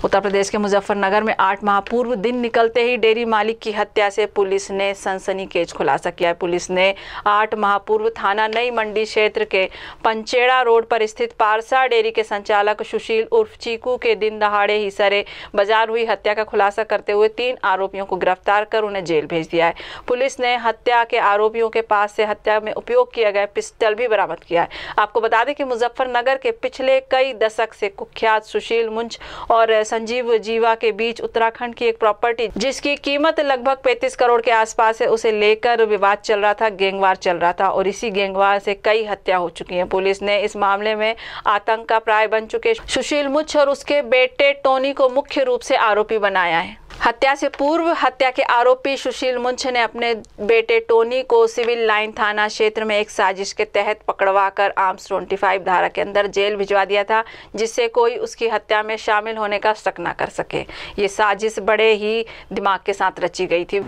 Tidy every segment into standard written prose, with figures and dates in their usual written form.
उत्तर प्रदेश के मुजफ्फरनगर में 8 माह पूर्व दिन निकलते ही डेयरी मालिक की हत्या से पुलिस ने सनसनीखेज खुलासा किया है। पुलिस ने 8 माह पूर्व थाना नई मंडी क्षेत्र के पंचेड़ा रोड पर स्थित पारसा डेयरी के संचालक सुशील उर्फ चीकू के दिन दहाड़े ही सरे बाजार हुई हत्या का खुलासा करते हुए 3 आरोपियों को गिरफ्तार कर उन्हें जेल भेज दिया है। पुलिस ने हत्या के आरोपियों के पास से हत्या में उपयोग किया गया पिस्टल भी बरामद किया है। आपको बता दें कि मुजफ्फरनगर के पिछले कई दशक से कुख्यात सुशील मुंज और संजीव जीवा के बीच उत्तराखंड की एक प्रॉपर्टी जिसकी कीमत लगभग 35 करोड़ के आसपास है, उसे लेकर विवाद चल रहा था, गैंगवार चल रहा था और इसी गैंगवार से कई हत्या हो चुकी है। पुलिस ने इस मामले में आतंक का प्राय बन चुके सुशील मुंज और उसके बेटे टोनी को मुख्य रूप से आरोपी बनाया है। हत्या से पूर्व हत्या के आरोपी सुशील मुंज ने अपने बेटे टोनी को सिविल लाइन थाना क्षेत्र में एक साजिश के तहत पकड़वाकर आर्म्स 25 धारा के अंदर जेल भिजवा दिया था, जिससे कोई उसकी हत्या में शामिल होने का शक न कर सके। ये साजिश बड़े ही दिमाग के साथ रची गई थी।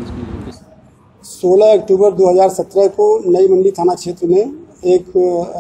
16 अक्टूबर 2017 को नई मंडी थाना क्षेत्र में एक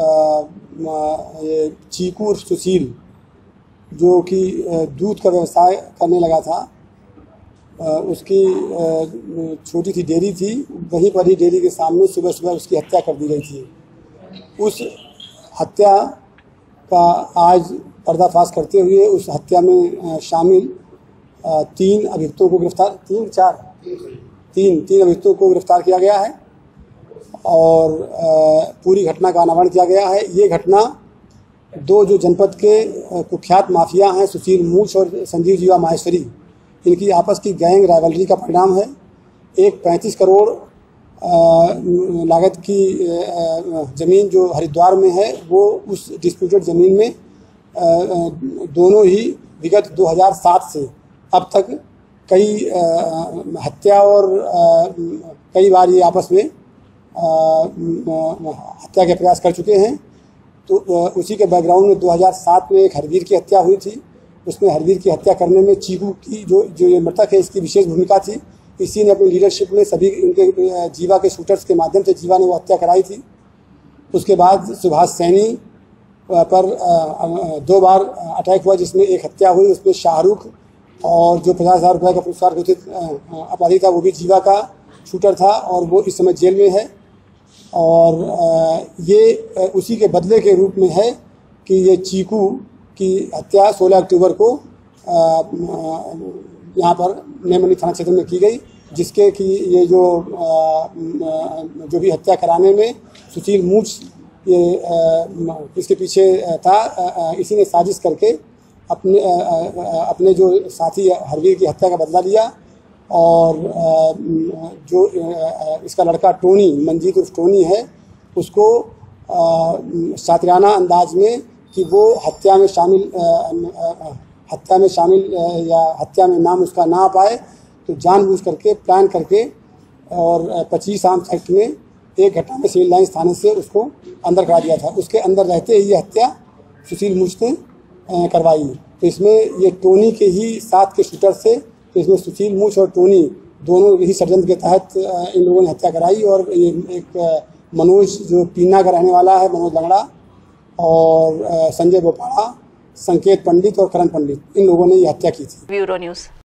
चीकू सुशील जो कि दूध का व्यवसाय करने लगा था, उसकी छोटी सी डेयरी थी, वहीं पर ही डेयरी के सामने सुबह सुबह उसकी हत्या कर दी गई थी। उस हत्या का आज पर्दाफाश करते हुए उस हत्या में शामिल 3 अभियुक्तों को गिरफ्तार तीन अभियुक्तों को गिरफ्तार किया गया है और पूरी घटना का अनावरण किया गया है। ये घटना 2 जो जनपद के कुख्यात माफिया हैं, सुशील मूछ और संजीव जीवा माहेश्वरी, इनकी आपस की गैंग राइवलरी का परिणाम है। एक 35 करोड़ लागत की ज़मीन जो हरिद्वार में है, वो उस डिस्प्यूटेड ज़मीन में दोनों ही विगत 2007 से अब तक कई हत्या और कई बार ये आपस में हत्या के प्रयास कर चुके हैं। तो उसी के बैकग्राउंड में 2007 में एक हरवीर की हत्या हुई थी। उसमें हरवीर की हत्या करने में चीकू की जो ये मृतक है, इसकी विशेष भूमिका थी। इसी ने अपनी लीडरशिप में सभी उनके जीवा के शूटर्स के माध्यम से जीवा ने वो हत्या कराई थी। उसके बाद सुभाष सैनी पर 2 बार अटैक हुआ, जिसमें एक हत्या हुई। उसमें शाहरुख और जो 50,000 रुपये का पुरस्कार घोषित अपराधी था, वो भी जीवा का शूटर था और वो इस समय जेल में है। और ये उसी के बदले के रूप में है कि ये चीकू की हत्या 16 अक्टूबर को यहाँ पर नई मंडी थाना क्षेत्र में की गई, जिसके कि ये जो भी हत्या कराने में सुशील मूछ ये इसके पीछे था। इसी ने साजिश करके अपने जो साथी हरवीर की हत्या का बदला लिया और जो इसका लड़का टोनी, मंजीत उर्फ टोनी है, उसको सातिराना अंदाज में कि वो हत्या में शामिल या हत्या में नाम उसका ना आ पाए, तो जानबूझ करके प्लान करके और 25 आर्म्स एक्ट में एक घटना में सिविल लाइन्स थाने से उसको अंदर करा दिया था। उसके अंदर रहते ही ये हत्या सुशील मुंज ने करवाई। तो इसमें ये टोनी के ही साथ के शूटर से, तो इसमें सुशील मूछ और टोनी दोनों ही षड्यंत्र के तहत इन लोगों ने हत्या कराई। और ये एक मनोज जो पीना का रहने वाला है, मनोज लंगड़ा, और संजय बोपाड़ा, संकेत पंडित और करण पंडित, इन लोगों ने ये हत्या की थी। Bureau news.